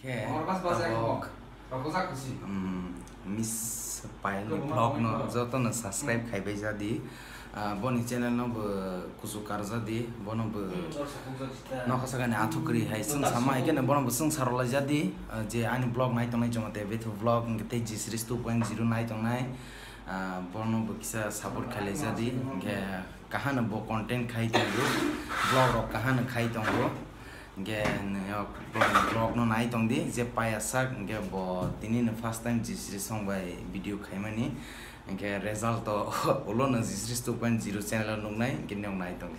Oke, tabok miss pile vlog no joto no subscribe khaibai jadi boni channel no kusu karja di bono no khasagani athukri hai sung sama ikene bono sung sarola jadi je ani vlog nai tongnai jomate betu vlog ngte ji series 2.0 nai tongnai bono kisa support khalai jadi ge kahana bo content khai tongo vlog ro kahana khai tongo ge vlog no nai tong di je paya sak ge bo tini no first time ji series song by video khaimani ge result to ulo no ji series 2.0 channel no nai ge nyong nai tong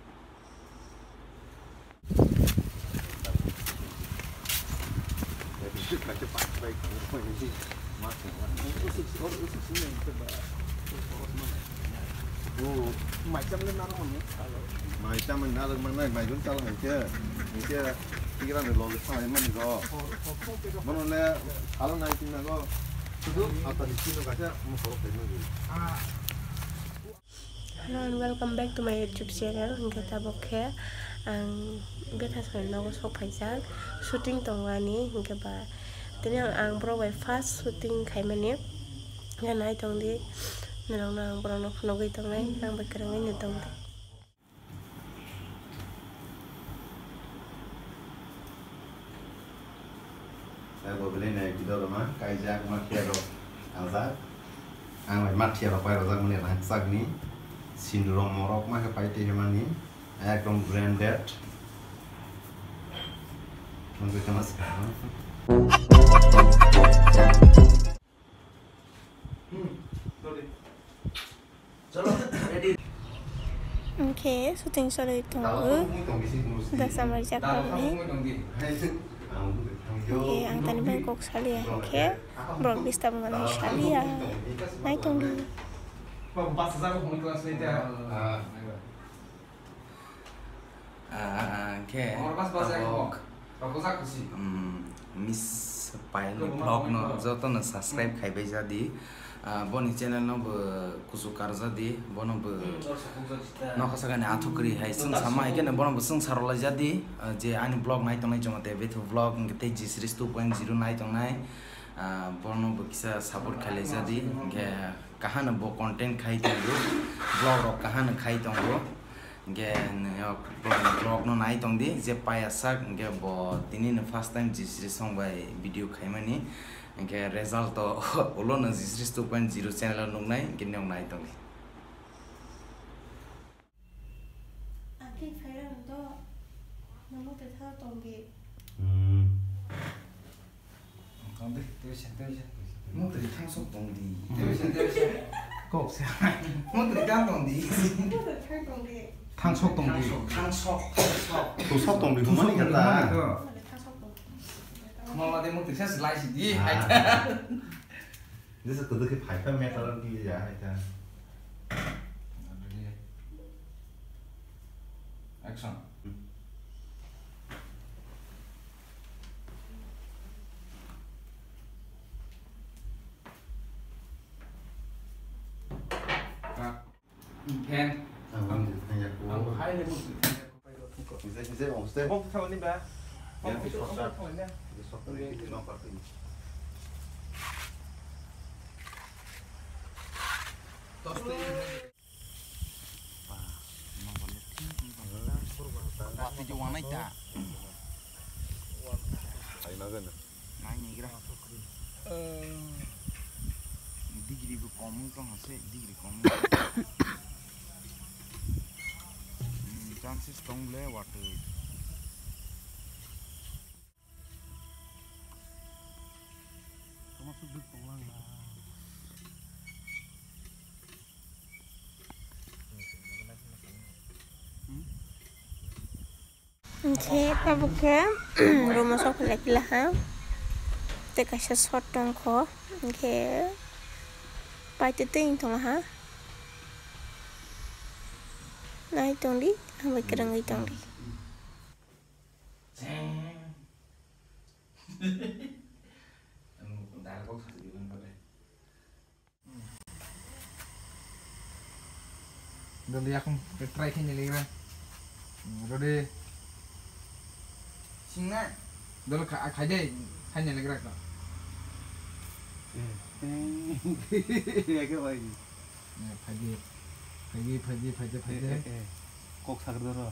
Macam mana mana macam tahu macam pikiran lo lepas mana go mana le kalau naik tina go itu atau di sini kaca mau sorok dulu. Hello and welcome back to my YouTube channel. Kita bokeh ang beta soal nago sok paisal shooting tongwani hingga ba tini ang bro by fast shooting kaimani yang naik tong di nang nang bro no nogai tong nai ang berkerangin ni tong di. Saya boleh naik video rumah kayak makiaro alza ang makiaro pai rozak muni rangsak ni sindrom morok mah pai teh mani ekdom branded untuk kemas Okay, shooting solo itu dah sama jakar ni. Okay, ang tani Bangkok salia. Okay, bro bisa mengenai salia. Naik tunggu. tabok miss pile vlog no joto no subscribe khaibai jadi boni channel no kusu karja di bono no khasagani athukri hai sung sama ikene bono sung sarola jadi je ani vlog nai tongnai jomate betu vlog ngte ji series 2.0 nai tongnai bono kisa support khalai jadi ge kahana bo content khai tongo vlog ro kahana khai tongo ge vlog no nai tong di je paya sak ge bo tini no first time ji series song by video khaimani ge result to ulo no ji series 2.0 channel no nai ge nyong nai tong Aki kaya ndo namu tetha tong di. tong di mo tri thang sok tong di kok sa mo tri dang tong di 탕속 동리 탕속 또 석동리 그만이 간다. mau ada mau terus slice di 그래서 그렇게 발표 메타를 기야 하여튼 액션 pen hai lên 이제 없어요. 타원님 봐. 이렇게 섰다. 타원님. 이렇게 넘어갔더니 pasti jual naik tak 아니 나가네. naik ni kira degree bu kamu kan hasil degree kamu chances strong le water termasuk di pulang lah. Okay, tabokeh rumah sok lagi lah ha. Teka siya short tong ko. Okay. Pai ting tong ha. Naik tong di, ambil kerang tong di. Udah lihat aku try ini lagi kan. Udah deh. Singa Dulu aja hanya negara kok. Ya ke bayi. Pagi. Kok sagrara.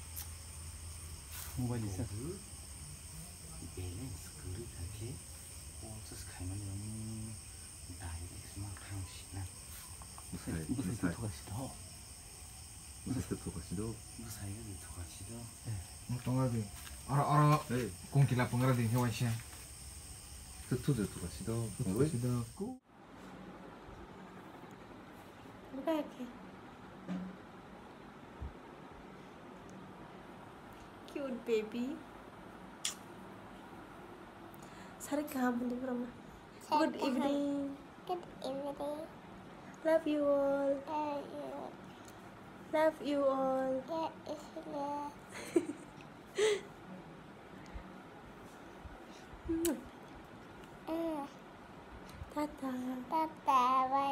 Mobile isa. Balance kuri thake. Otus khaimani ami direct ma khangshina. Musai togashido. Musai togashido. Tongadi. Ara kongkila pengara di hewaisya. Tutu togashido. Ku. Buka ya. Cute baby. Sari kamu di rumah. Good evening. Good evening. Love you all. Love you all. Yeah, it's here. Tata. Bye-bye.